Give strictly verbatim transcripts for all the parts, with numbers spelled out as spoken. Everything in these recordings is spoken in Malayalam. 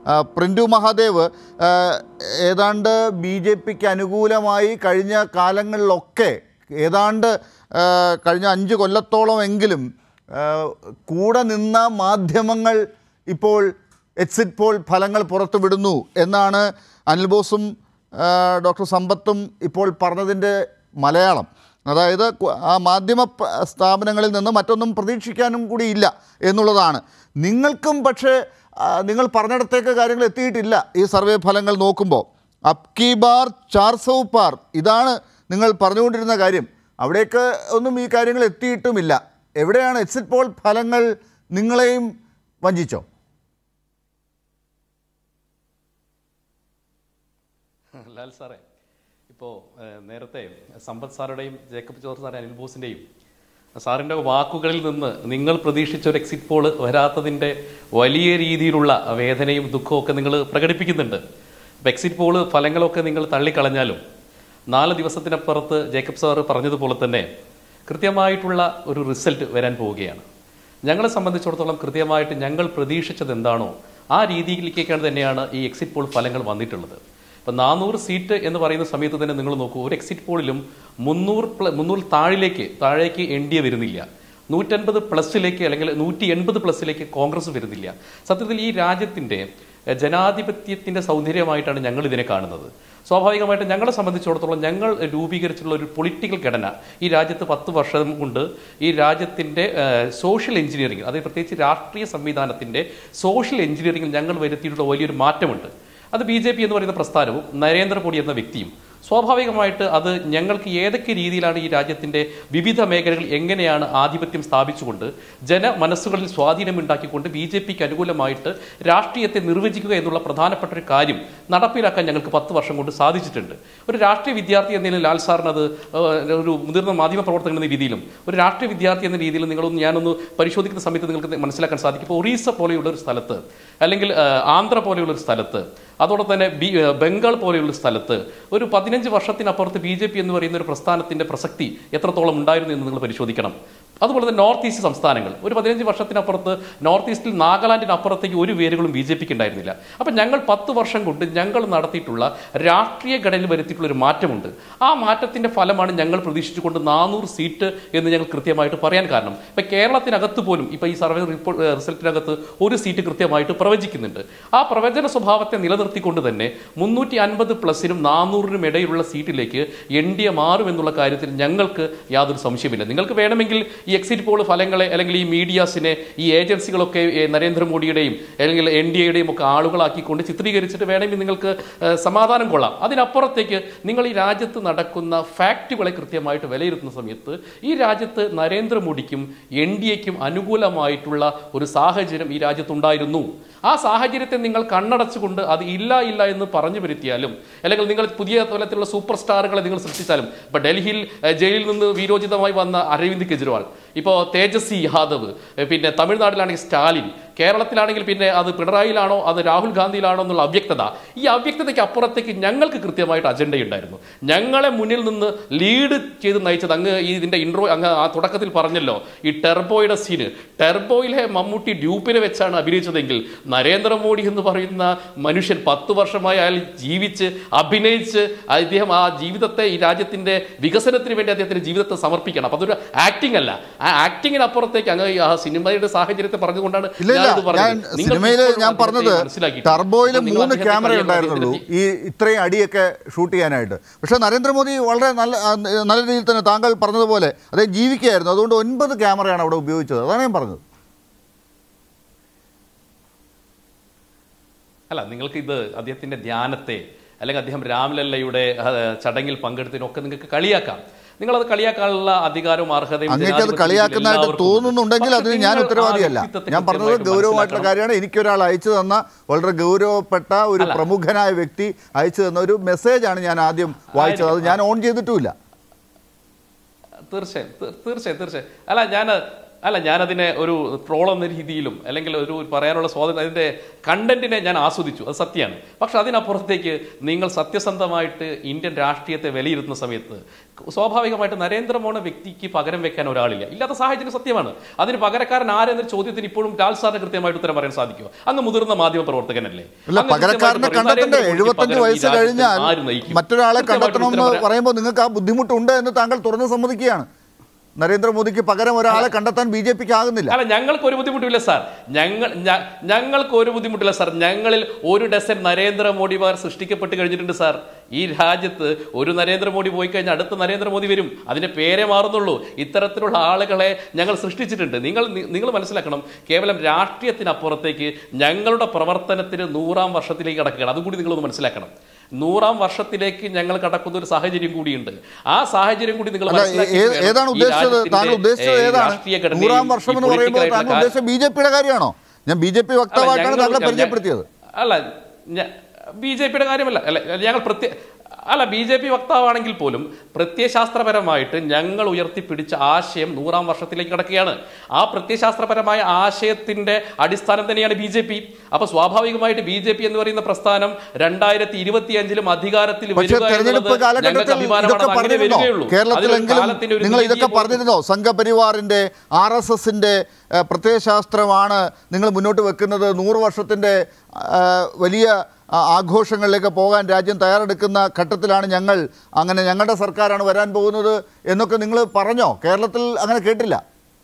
പ്രിൻറ്റു മഹാദേവ്, ഏതാണ്ട് ബി ജെ പിക്ക് അനുകൂലമായി കഴിഞ്ഞ കാലങ്ങളിലൊക്കെ ഏതാണ്ട് കഴിഞ്ഞ അഞ്ച് കൊല്ലത്തോളമെങ്കിലും കൂടെ നിന്ന മാധ്യമങ്ങൾ ഇപ്പോൾ എക്സിറ്റ് പോൾ ഫലങ്ങൾ പുറത്തുവിടുന്നു എന്നാണ് അനിൽ ബോസും ഡോക്ടർ സമ്പത്തും ഇപ്പോൾ പറഞ്ഞതിൻ്റെ മലയാളം. അതായത് ആ മാധ്യമ സ്ഥാപനങ്ങളിൽ നിന്ന് മറ്റൊന്നും പ്രതീക്ഷിക്കാനും കൂടിയില്ല എന്നുള്ളതാണ്. നിങ്ങൾക്കും പക്ഷേ നിങ്ങൾ പറഞ്ഞിടത്തേക്ക് കാര്യങ്ങൾ എത്തിയിട്ടില്ല. ഈ സർവേ ഫലങ്ങൾ നോക്കുമ്പോൾ അബ് കി ബാർ ചാർ സൗ പാർ ഇതാണ് നിങ്ങൾ പറഞ്ഞുകൊണ്ടിരുന്ന കാര്യം. അവിടേക്ക് ഒന്നും ഈ കാര്യങ്ങൾ എത്തിയിട്ടുമില്ല. എവിടെയാണ് എക്സിറ്റ് പോൾ ഫലങ്ങൾ നിങ്ങളെയും വഞ്ചിച്ചോ? ലാൽ സാറേ, ഇപ്പോൾ നേരത്തെ സമ്പത്ത് സാറുടെയും ജേക്കബ് ജോർജ് സാറെ അനിൽ ബോസിൻ്റെയും സാറിൻ്റെ വാക്കുകളിൽ നിന്ന് നിങ്ങൾ പ്രതീക്ഷിച്ച ഒരു എക്സിറ്റ് പോൾ വരാത്തതിൻ്റെ വലിയ രീതിയിലുള്ള വേദനയും ദുഃഖവും ഒക്കെ നിങ്ങൾ പ്രകടിപ്പിക്കുന്നുണ്ട്. അപ്പോൾ എക്സിറ്റ് പോൾ ഫലങ്ങളൊക്കെ നിങ്ങൾ തള്ളിക്കളഞ്ഞാലും നാല് ദിവസത്തിനപ്പുറത്ത് ജേക്കബ് സാറ് പറഞ്ഞതുപോലെ തന്നെ കൃത്യമായിട്ടുള്ള ഒരു റിസൾട്ട് വരാൻ പോവുകയാണ്. ഞങ്ങളെ സംബന്ധിച്ചിടത്തോളം കൃത്യമായിട്ട് ഞങ്ങൾ പ്രതീക്ഷിച്ചത് എന്താണോ ആ രീതിയിലേക്കാണ് തന്നെയാണ് ഈ എക്സിറ്റ് പോൾ ഫലങ്ങൾ വന്നിട്ടുള്ളത്. ഇപ്പം നാനൂറ് സീറ്റ് എന്ന് പറയുന്ന സമയത്ത് തന്നെ നിങ്ങൾ നോക്കൂ, ഒരു എക്സിറ്റ് പോളിലും മുന്നൂറ് പ്ല മുന്നൂറ് താഴിലേക്ക് താഴേക്ക് എൻ ഡി എ വരുന്നില്ല, നൂറ്റൻപത് പ്ലസിലേക്ക് അല്ലെങ്കിൽ നൂറ്റി എൺപത് പ്ലസിലേക്ക് കോൺഗ്രസ് വരുന്നില്ല. സത്യത്തിൽ ഈ രാജ്യത്തിൻ്റെ ജനാധിപത്യത്തിൻ്റെ സൗന്ദര്യമായിട്ടാണ് ഞങ്ങൾ ഇതിനെ കാണുന്നത്. സ്വാഭാവികമായിട്ടും ഞങ്ങളെ സംബന്ധിച്ചിടത്തോളം ഞങ്ങൾ രൂപീകരിച്ചിട്ടുള്ള ഒരു പൊളിറ്റിക്കൽ ഘടന ഈ രാജ്യത്ത് പത്ത് വർഷം കൊണ്ട് ഈ രാജ്യത്തിൻ്റെ സോഷ്യൽ എഞ്ചിനീയറിംഗ്, അതായത് പ്രത്യേകിച്ച് രാഷ്ട്രീയ സംവിധാനത്തിൻ്റെ സോഷ്യൽ എഞ്ചിനീയറിംഗിൽ ഞങ്ങൾ വരുത്തിയിട്ടുള്ള വലിയൊരു മാറ്റമുണ്ട്. അത് ബി ജെ പി എന്ന് പറയുന്ന പ്രസ്ഥാനവും നരേന്ദ്രമോദി എന്ന വ്യക്തിയും സ്വാഭാവികമായിട്ട് അത് ഞങ്ങൾക്ക് ഏതൊക്കെ രീതിയിലാണ് ഈ രാജ്യത്തിൻ്റെ വിവിധ മേഖലകൾ എങ്ങനെയാണ് ആധിപത്യം സ്ഥാപിച്ചുകൊണ്ട് ജനമനസ്സുകളിൽ സ്വാധീനമുണ്ടാക്കിക്കൊണ്ട് ബി ജെ പിക്ക് അനുകൂലമായിട്ട് രാഷ്ട്രീയത്തെ നിർവചിക്കുക എന്നുള്ള പ്രധാനപ്പെട്ട ഒരു കാര്യം നടപ്പിലാക്കാൻ ഞങ്ങൾക്ക് പത്ത് വർഷം കൊണ്ട് സാധിച്ചിട്ടുണ്ട്. ഒരു രാഷ്ട്രീയ വിദ്യാർത്ഥി എന്ന നിലയിൽ ലാൽ സാറിന് അത് ഒരു മുതിർന്ന മാധ്യമ പ്രവർത്തകൻ എന്ന രീതിയിലും ഒരു രാഷ്ട്രീയ വിദ്യാർത്ഥി എന്ന രീതിയിലും നിങ്ങളൊന്ന് ഞാനൊന്ന് പരിശോധിക്കുന്ന സമയത്ത് നിങ്ങൾക്ക് മനസ്സിലാക്കാൻ സാധിക്കും. ഇപ്പോൾ ഒറീസ പോലെയുള്ള ഒരു സ്ഥലത്ത് അല്ലെങ്കിൽ ആന്ധ്ര പോലെയുള്ള ഒരു സ്ഥലത്ത് അതോടൊപ്പം തന്നെ ബി ബംഗാൾ പോലെയുള്ള സ്ഥലത്ത് ഒരു പതിനഞ്ച് വർഷത്തിനപ്പുറത്ത് ബി ജെ പി എന്ന് പറയുന്ന ഒരു പ്രസ്ഥാനത്തിൻ്റെ പ്രസക്തി എത്രത്തോളം ഉണ്ടായിരുന്നു എന്ന് നിങ്ങൾ പരിശോധിക്കണം. അതുപോലെ തന്നെ നോർത്ത് ഈസ്റ്റ് സംസ്ഥാനങ്ങൾ ഒരു പതിനഞ്ച് വർഷത്തിനപ്പുറത്ത് നോർത്ത് ഈസ്റ്റിൽ നാഗാലാൻഡിനപ്പുറത്തേക്ക് ഒരു വേരുകളും ബി ജെ പിക്ക് ഉണ്ടായിരുന്നില്ല. അപ്പം ഞങ്ങൾ പത്ത് വർഷം കൊണ്ട് ഞങ്ങൾ നടത്തിയിട്ടുള്ള രാഷ്ട്രീയ ഘടനയിൽ വരുത്തിയിട്ടുള്ള ഒരു മാറ്റമുണ്ട്. ആ മാറ്റത്തിൻ്റെ ഫലമാണ് ഞങ്ങൾ പ്രതീക്ഷിച്ചുകൊണ്ട് നാനൂറ് സീറ്റ് എന്ന് ഞങ്ങൾ കൃത്യമായിട്ട് പറയാൻ കാരണം. ഇപ്പം കേരളത്തിനകത്ത് പോലും ഇപ്പം ഈ സർവേ റിപ്പോർട്ട് റിസൾട്ടിനകത്ത് ഒരു സീറ്റ് കൃത്യമായിട്ട് പ്രവചിക്കുന്നുണ്ട്. ആ പ്രവചന സ്വഭാവത്തെ നിലനിർത്തിക്കൊണ്ട് തന്നെ മുന്നൂറ്റി അൻപത് പ്ലസിനും നാനൂറിനും ഇടയിലുള്ള സീറ്റിലേക്ക് എൻ ഡി എ മാറും എന്നുള്ള കാര്യത്തിൽ ഞങ്ങൾക്ക് യാതൊരു സംശയമില്ല. നിങ്ങൾക്ക് വേണമെങ്കിൽ ഈ എക്സിറ്റ് പോൾ ഫലങ്ങളെ അല്ലെങ്കിൽ ഈ മീഡിയാസിനെ ഈ ഏജൻസികളൊക്കെ നരേന്ദ്രമോദിയുടെയും അല്ലെങ്കിൽ എൻ ഡി എയുടെയും ഒക്കെ ആളുകളാക്കിക്കൊണ്ട് ചിത്രീകരിച്ചിട്ട് വേണമെങ്കിൽ നിങ്ങൾക്ക് സമാധാനം കൊള്ളാം. അതിനപ്പുറത്തേക്ക് നിങ്ങൾ ഈ രാജ്യത്ത് നടക്കുന്ന ഫാക്റ്റുകളെ കൃത്യമായിട്ട് വിലയിരുത്തുന്ന സമയത്ത് ഈ രാജ്യത്ത് നരേന്ദ്രമോദിക്കും എൻ ഡി എക്കും അനുകൂലമായിട്ടുള്ള ഒരു സാഹചര്യം ഈ രാജ്യത്തുണ്ടായിരുന്നു. ആ സാഹചര്യത്തെ നിങ്ങൾ കണ്ണടച്ചുകൊണ്ട് അത് ഇല്ല ഇല്ല എന്ന് പറഞ്ഞു വരുത്തിയാലും അല്ലെങ്കിൽ നിങ്ങൾ പുതിയ തലത്തിലുള്ള സൂപ്പർ സ്റ്റാറുകളെ നിങ്ങൾ സൃഷ്ടിച്ചാലും ഇപ്പൊ ഡൽഹിയിൽ ജയിലിൽ നിന്ന് വീരോചിതമായി വന്ന അരവിന്ദ് കെജ്രിവാൾ, ഇപ്പോൾ തേജസ്വി യാദവ്, പിന്നെ തമിഴ്നാട്ടിലാണെങ്കിൽ സ്റ്റാലിൻ, കേരളത്തിലാണെങ്കിൽ പിന്നെ അത് പിണറായിലാണോ അത് രാഹുൽ ഗാന്ധിയിലാണോ എന്നുള്ള അവ്യക്തത. ഈ അവ്യക്തതയ്ക്ക് അപ്പുറത്തേക്ക് ഞങ്ങൾക്ക് കൃത്യമായിട്ട് അജണ്ടയുണ്ടായിരുന്നു. ഞങ്ങളെ മുന്നിൽ നിന്ന് ലീഡ് ചെയ്ത് നയിച്ചത് അങ്ങ് ഇതിൻ്റെ ഇൻട്രോ അങ്ങ് ആ തുടക്കത്തിൽ പറഞ്ഞല്ലോ, ഈ ടെർബോയുടെ സീന്, ടെർബോയിലെ മമ്മൂട്ടി ഡ്യൂപ്പിനെ വെച്ചാണ് അഭിനയിച്ചതെങ്കിൽ നരേന്ദ്രമോദി എന്ന് പറയുന്ന മനുഷ്യൻ പത്ത് വർഷമായി അയാൾ ജീവിച്ച് അഭിനയിച്ച് അദ്ദേഹം ആ ജീവിതത്തെ ഈ രാജ്യത്തിൻ്റെ വികസനത്തിന് വേണ്ടി അദ്ദേഹത്തിൻ്റെ ജീവിതത്തെ സമർപ്പിക്കണം. അപ്പം അതൊരു ആക്ടിംഗ് അല്ല. ആ ആക്ടിങ്ങിനപ്പുറത്തേക്ക് അങ്ങ് ആ സിനിമയുടെ സാഹചര്യത്തെ പറഞ്ഞുകൊണ്ടാണ് സിനിമയില് ഞാൻ പറഞ്ഞത് ടർബോയില് മൂന്ന് ക്യാമറ ഉണ്ടായിരുന്നുള്ളൂ ഈ ഇത്രയും അടിയൊക്കെ ഷൂട്ട് ചെയ്യാനായിട്ട്. പക്ഷെ നരേന്ദ്രമോദി വളരെ നല്ല നല്ല രീതിയിൽ തന്നെ താങ്കൾ പറഞ്ഞതുപോലെ അദ്ദേഹം ജീവിക്കുകയായിരുന്നു. അതുകൊണ്ട് ഒൻപത് ക്യാമറയാണ് അവിടെ ഉപയോഗിച്ചത്. അതാണ് ഞാൻ പറഞ്ഞത്. അല്ല, നിങ്ങൾക്ക് ഇത് അദ്ദേഹത്തിന്റെ ധ്യാനത്തെ അല്ലെങ്കിൽ അദ്ദേഹം രാംലല്ലയുടെ ചടങ്ങിൽ പങ്കെടുത്തതിനൊക്കെ നിങ്ങൾക്ക് കളിയാക്കാം. നിങ്ങളത് കളിയാക്കാനുള്ള അധികാരവും അർഹതയും കളിയാക്കുന്നതായിട്ട് തോന്നുന്നുണ്ടെങ്കിൽ അതിന് ഞാൻ ഉത്തരവാദിയല്ല. ഞാൻ പറഞ്ഞത് ഗൗരവമായിട്ടുള്ള കാര്യമാണ്. എനിക്കൊരാൾ അയച്ചു തന്ന വളരെ ഗൗരവപ്പെട്ട ഒരു പ്രമുഖനായ വ്യക്തി അയച്ചു തന്ന ഒരു മെസ്സേജാണ് ഞാൻ ആദ്യം വായിച്ചത്. അത് ഞാൻ ഓൺ ചെയ്തിട്ടുമില്ല. തീർച്ചയായും തീർച്ചയായും തീർച്ചയായും അല്ല ഞാൻ അല്ല, ഞാനതിനെ ഒരു ട്രോൾ എന്ന രീതിയിലും അല്ലെങ്കിൽ ഒരു പറയാനുള്ള സ്വാതന്ത്ര്യം, അതിൻ്റെ കണ്ടന്റിനെ ഞാൻ ആസ്വദിച്ചു, അത് സത്യമാണ്. പക്ഷെ അതിനപ്പുറത്തേക്ക് നിങ്ങൾ സത്യസന്ധമായിട്ട് ഇന്ത്യൻ രാഷ്ട്രീയത്തെ വിലയിരുത്തുന്ന സമയത്ത് സ്വാഭാവികമായിട്ട് നരേന്ദ്രമോദി വ്യക്തിക്ക് പകരം വെക്കാൻ ഒരാളില്ല. ഇല്ലാത്ത സാഹചര്യം സത്യമാണ്. അതിന് പകരക്കാരൻ ആരെന്ന ചോദ്യത്തിന് ഇപ്പോഴും ലാൽ സാറിന് കൃത്യമായിട്ട് ഉത്തരം പറയാൻ സാധിക്കുമോ? അങ്ങ് മുതിർന്ന മാധ്യമ പ്രവർത്തകനല്ലേ? പകരക്കാരനെ കണ്ടെത്തണ്ടേ? എഴുപത്തഞ്ച് വയസ്സ് കഴിഞ്ഞാൽ മറ്റൊരാളെ കണ്ടെത്തണമെന്ന് പറയുമ്പോൾ നിങ്ങൾക്ക് ആ ബുദ്ധിമുട്ടുണ്ട് എന്ന് താങ്കൾ തുറന്ന് സമ്മതിക്കുകയാണ്. നരേന്ദ്രമോദിക്ക് പകരം ഒരാളെ കണ്ടെത്താൻ ബി ജെ പിക്ക് ആകുന്നില്ല. അല്ല, ഞങ്ങൾക്ക് ഒരു ബുദ്ധിമുട്ടില്ല സാർ. ഞങ്ങൾ ഞങ്ങൾക്ക് ഒരു ബുദ്ധിമുട്ടില്ല സാർ. ഞങ്ങളിൽ ഒരു ഡസൻ നരേന്ദ്രമോദിമാർ സൃഷ്ടിക്കപ്പെട്ട് കഴിഞ്ഞിട്ടുണ്ട് സാർ. ഈ രാജ്യത്ത് ഒരു നരേന്ദ്രമോദി പോയി കഴിഞ്ഞാൽ അടുത്ത നരേന്ദ്രമോദി വരും. അതിന്റെ പേരെ മാറുന്നുള്ളൂ. ഇത്തരത്തിലുള്ള ആളുകളെ ഞങ്ങൾ സൃഷ്ടിച്ചിട്ടുണ്ട്. നിങ്ങൾ നിങ്ങൾ മനസ്സിലാക്കണം, കേവലം രാഷ്ട്രീയത്തിനപ്പുറത്തേക്ക് ഞങ്ങളുടെ പ്രവർത്തനത്തിന് നൂറാം വർഷത്തിലേക്ക് കടക്കുകയാണ്. അതും കൂടി നിങ്ങളൊന്ന് മനസ്സിലാക്കണം. നൂറാം വർഷത്തിലേക്ക് ഞങ്ങൾ കടക്കുന്ന ഒരു സാഹചര്യം കൂടിയുണ്ട്. ആ സാഹചര്യം കൂടി നിങ്ങൾ ഏതാണ് ഉദ്ദേശിച്ചത്? താങ്കൾ ഉദ്ദേശിച്ചത് ഏതാണ്? നൂറാം വർഷം എന്ന് പറയുമ്പോൾ താങ്കൾ ഉദ്ദേശിച്ചത് ബി ജെ പിയുടെ കാര്യമാണോ? ഞാൻ ബി ജെ പി വക്താവായിട്ടാണ് താങ്കളെ പരിചയപ്പെടുത്തിയത്. അല്ല, ബി ജെ പിയുടെ കാര്യമല്ല. അല്ല, ഞങ്ങൾ പ്രത്യേക അല്ല ബി ജെ പി വക്താവാണെങ്കിൽ പോലും പ്രത്യയശാസ്ത്രപരമായിട്ട് ഞങ്ങൾ ഉയർത്തിപ്പിടിച്ച ആശയം നൂറാം വർഷത്തിലേക്ക് കടക്കുകയാണ്. ആ പ്രത്യയശാസ്ത്രപരമായ ആശയത്തിന്റെ അടിസ്ഥാനം തന്നെയാണ് ബി ജെ പി. അപ്പൊ സ്വാഭാവികമായിട്ട് ബി ജെ പി എന്ന് പറയുന്ന പ്രസ്ഥാനം രണ്ടായിരത്തി ഇരുപത്തി അഞ്ചിലും അധികാരത്തിൽ നിങ്ങൾ ഇതൊക്കെ പറഞ്ഞിരുന്നോ? സംഘപരിവാറിന്റെ ആർ എസ് എസിന്റെ പ്രത്യയശാസ്ത്രമാണ് നിങ്ങൾ മുന്നോട്ട് വെക്കുന്നത്. നൂറ് വർഷത്തിന്റെ വലിയ ആഘോഷങ്ങളിലേക്ക് പോകാൻ രാജ്യം തയ്യാറെടുക്കുന്ന ഘട്ടത്തിലാണ് ഞങ്ങൾ, അങ്ങനെ ഞങ്ങളുടെ സർക്കാരാണ് വരാൻ പോകുന്നത് എന്നൊക്കെ നിങ്ങൾ പറഞ്ഞോ? കേരളത്തിൽ അങ്ങനെ കേട്ടില്ല.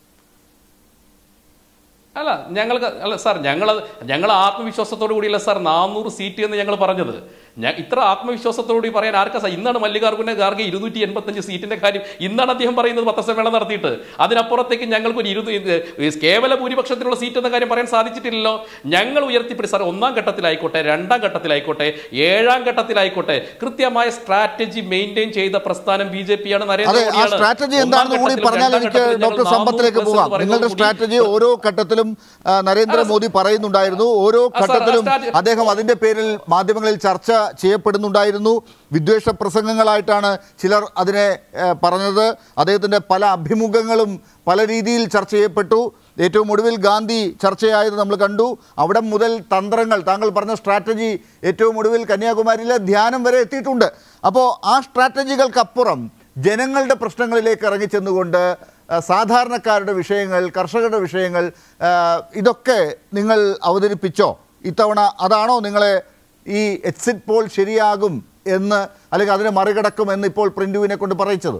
അല്ല, ഞങ്ങൾക്ക് അല്ല സാർ, ഞങ്ങൾ ഞങ്ങൾ ആത്മവിശ്വാസത്തോടു കൂടിയല്ല സാർ നാനൂറ് സീറ്റ് എന്ന് ഞങ്ങൾ പറഞ്ഞത്. ഞാൻ ഇത്ര ആത്മവിശ്വാസത്തോടുകൂടി പറയാൻ ആർക്കാ സാർ? ഇന്നാണ് മല്ലികാർജുന ഖാർഗെ ഇരുന്നൂറ്റി എൺപത്തഞ്ച് സീറ്റിന്റെ കാര്യം ഇന്നാണ് അദ്ദേഹം പറയുന്നത് പത്രസമ്മേളനം നടത്തിയിട്ട്. അതിനപ്പുറത്തേക്ക് ഞങ്ങൾക്ക് ഒരു ഇരുന്നൂ കേവല ഭൂരിപക്ഷത്തിനുള്ള സീറ്റ് എന്ന കാര്യം പറയാൻ സാധിച്ചിട്ടില്ലല്ലോ. ഞങ്ങൾ ഉയർത്തിപ്പിടി സാർ ഒന്നാം ഘട്ടത്തിലായിക്കോട്ടെ, രണ്ടാം ഘട്ടത്തിലായിക്കോട്ടെ, ഏഴാം ഘട്ടത്തിലായിക്കോട്ടെ കൃത്യമായ സ്ട്രാറ്റജി മെയിൻറ്റെയിൻ ചെയ്ത പ്രസ്ഥാനം ബി ജെ പി ആണ്. നരേന്ദ്രമോദിയാണ്. സ്ട്രാറ്റജി എന്താണെന്ന് കൂടി പറഞ്ഞാൽ എനിക്ക് ഡോക്ടർ സമ്പത്തിലേക്ക് പോകാം. നിങ്ങളുടെ സ്ട്രാറ്റജി ഓരോ ഘട്ടത്തിലും നരേന്ദ്രമോദി പറയുന്നുണ്ടായിരുന്നു. ഓരോ ഘട്ടത്തിലും അദ്ദേഹം അതിന്റെ പേരിൽ മാധ്യമങ്ങളിൽ ചർച്ച ചെയ്യപ്പെടുന്നുണ്ടായിരുന്നു. വിദ്വേഷ പ്രസംഗങ്ങളായിട്ടാണ് ചിലർ അതിനെ പറഞ്ഞത്. അദ്ദേഹത്തിൻ്റെ പല അഭിമുഖങ്ങളും പല രീതിയിൽ ചർച്ച ചെയ്യപ്പെട്ടു. ഏറ്റവും ഒടുവിൽ ഗാന്ധി ചർച്ചയായത് നമ്മൾ കണ്ടു. അവിടെ മുതൽ തന്ത്രങ്ങൾ, താങ്കൾ പറഞ്ഞ സ്ട്രാറ്റജി ഏറ്റവും ഒടുവിൽ കന്യാകുമാരിയിലെ ധ്യാനം വരെ എത്തിയിട്ടുണ്ട്. അപ്പോൾ ആ സ്ട്രാറ്റജികൾക്കപ്പുറം ജനങ്ങളുടെ പ്രശ്നങ്ങളിലേക്ക് ഇറങ്ങിച്ചെന്നുകൊണ്ട് സാധാരണക്കാരുടെ വിഷയങ്ങൾ, കർഷകരുടെ വിഷയങ്ങൾ, ഇതൊക്കെ നിങ്ങൾ അവതരിപ്പിച്ചോ ഇത്തവണ? അതാണോ നിങ്ങളെ ഈ എക്സിറ്റ് പോൾ ശരിയാകും എന്ന്, അല്ലെങ്കിൽ അതിനെ മറികടക്കും എന്ന് ഇപ്പോൾ പ്രിന്റുവിനെ കൊണ്ട് പറയിച്ചത്?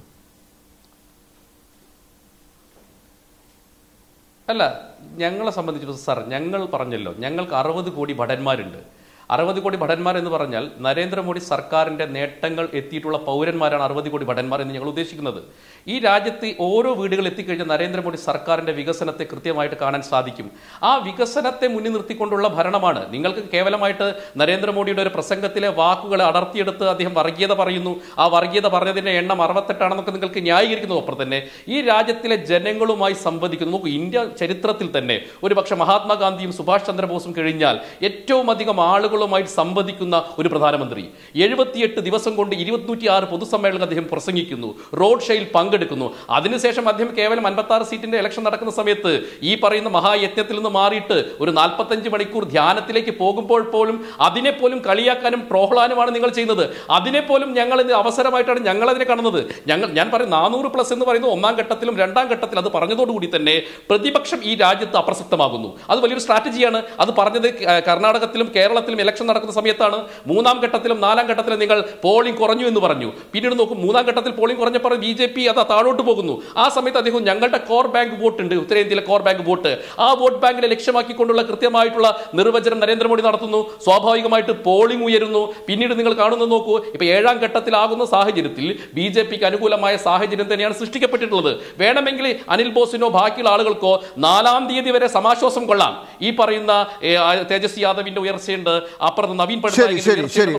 അല്ല, ഞങ്ങളെ സംബന്ധിച്ചിടത്തോളം സാർ, ഞങ്ങൾ പറഞ്ഞല്ലോ, ഞങ്ങൾക്ക് അറുപത് കോടി ഭടന്മാരുണ്ട്. അറുപത് കോടി ഭടന്മാർ എന്ന് പറഞ്ഞാൽ നരേന്ദ്രമോദി സർക്കാരിന്റെ നേട്ടങ്ങൾ എത്തിയിട്ടുള്ള പൗരന്മാരാണ് അറുപത് കോടി ഭടന്മാർ എന്ന് ഞങ്ങൾ ഉദ്ദേശിക്കുന്നത്. ഈ രാജ്യത്ത് ഓരോ വീടുകൾ എത്തിക്കഴിഞ്ഞാൽ നരേന്ദ്രമോദി സർക്കാരിന്റെ വികസനത്തെ കൃത്യമായിട്ട് കാണാൻ സാധിക്കും. ആ വികസനത്തെ മുന്നിൽ നിർത്തിക്കൊണ്ടുള്ള ഭരണമാണ്. നിങ്ങൾക്ക് കേവലമായിട്ട് നരേന്ദ്രമോദിയുടെ ഒരു പ്രസംഗത്തിലെ വാക്കുകളെ അടർത്തിയെടുത്ത് അദ്ദേഹം വർഗീയത പറയുന്നു, ആ വർഗീയത പറഞ്ഞതിന്റെ എണ്ണം അറുപത്തെട്ടാണെന്നൊക്കെ നിങ്ങൾക്ക് ന്യായീകരിക്കുന്നു. ഒപ്പം തന്നെ ഈ രാജ്യത്തിലെ ജനങ്ങളുമായി സംവദിക്കുന്നു. നോക്കൂ, ഇന്ത്യ ചരിത്രത്തിൽ തന്നെ ഒരു പക്ഷേ മഹാത്മാഗാന്ധിയും സുഭാഷ് ചന്ദ്രബോസും കഴിഞ്ഞാൽ ഏറ്റവും അധികം ആളുകളുമായിട്ട് സംവദിക്കുന്ന ഒരു പ്രധാനമന്ത്രി. എഴുപത്തിയെട്ട് ദിവസം കൊണ്ട് ഇരുപത്തി ആറ് പൊതുസമ്മേളനം അദ്ദേഹം പ്രസംഗിക്കുന്നു, റോഡ് ഷോയിൽ പങ്കെടുക്കുന്നു. അതിനുശേഷം അദ്ദേഹം കേവലം അൻപത്തി ആറ് സീറ്റിന്റെ ഇലക്ഷൻ നടക്കുന്ന സമയത്ത് ഈ പറയുന്ന മഹായജ്ഞത്തിൽ നിന്ന് മാറിയിട്ട് ഒരു നാൽപ്പത്തഞ്ച് മണിക്കൂർ ധ്യാനത്തിലേക്ക് പോകുമ്പോൾ പോലും അതിനെ പോലും കളിയാക്കാനും പ്രോഹ്ലാനുമാണ് നിങ്ങൾ ചെയ്യുന്നത്. അതിനെപ്പോലും ഞങ്ങൾ അവസരമായിട്ടാണ് ഞങ്ങൾ അതിനെ കാണുന്നത്. ഞങ്ങൾ ഞാൻ പറയും നാനൂറ് പ്ലസ് എന്ന് പറയുന്നത് ഒന്നാം ഘട്ടത്തിലും രണ്ടാം ഘട്ടത്തിലും അത് പറഞ്ഞതോടുകൂടി തന്നെ പ്രതിപക്ഷം ഈ രാജ്യത്ത് അപ്രസക്തമാകുന്നു. അത് വലിയൊരു സ്ട്രാറ്റജിയാണ്. അത് പറഞ്ഞത് കർണാടകത്തിലും കേരളത്തിലും ഇലക്ഷൻ നടക്കുന്ന സമയത്താണ്. മൂന്നാം ഘട്ടത്തിലും നാലാം ഘട്ടത്തിലും നിങ്ങൾ പോളിംഗ് കുറഞ്ഞു എന്ന് പറഞ്ഞു. പിന്നീട് നോക്കും, മൂന്നാം ഘട്ടത്തിൽ പോളിംഗ് കുറഞ്ഞപ്പോൾ ബി ജെ പി അത് താഴോട്ട് പോകുന്നു. ആ സമയത്ത് അദ്ദേഹം ഞങ്ങളുടെ കോർ ബാങ്ക് വോട്ട് ഉണ്ട്, ഉത്തരേന്ത്യയിലെ കോർ ബാങ്ക് വോട്ട്, ആ വോട്ട് ബാങ്കിനെ ലക്ഷ്യമാക്കിക്കൊണ്ടുള്ള കൃത്യമായിട്ടുള്ള നിർവചനം നരേന്ദ്രമോദി നടത്തുന്നു. സ്വാഭാവികമായിട്ട് പോളിംഗ് ഉയരുന്നു. പിന്നീട് നിങ്ങൾ കാണുന്നത് നോക്കൂ, ഇപ്പൊ ഏഴാം ഘട്ടത്തിലാകുന്ന സാഹചര്യത്തിൽ ബി ജെ പിക്ക് അനുകൂലമായ സാഹചര്യം തന്നെയാണ് സൃഷ്ടിക്കപ്പെട്ടിട്ടുള്ളത്. വേണമെങ്കിൽ അനിൽ ബോസിനോ ബാക്കിയുള്ള ആളുകൾക്കോ നാലാം തീയതി വരെ സമാശ്വാസം കൊള്ളാം. ഈ പറയുന്ന തേജസ്വി യാദവിന്റെ ഉയർച്ചയുണ്ട്, അപ്പുറത്ത് നവീൻ പട്നായിക്കിന്റെ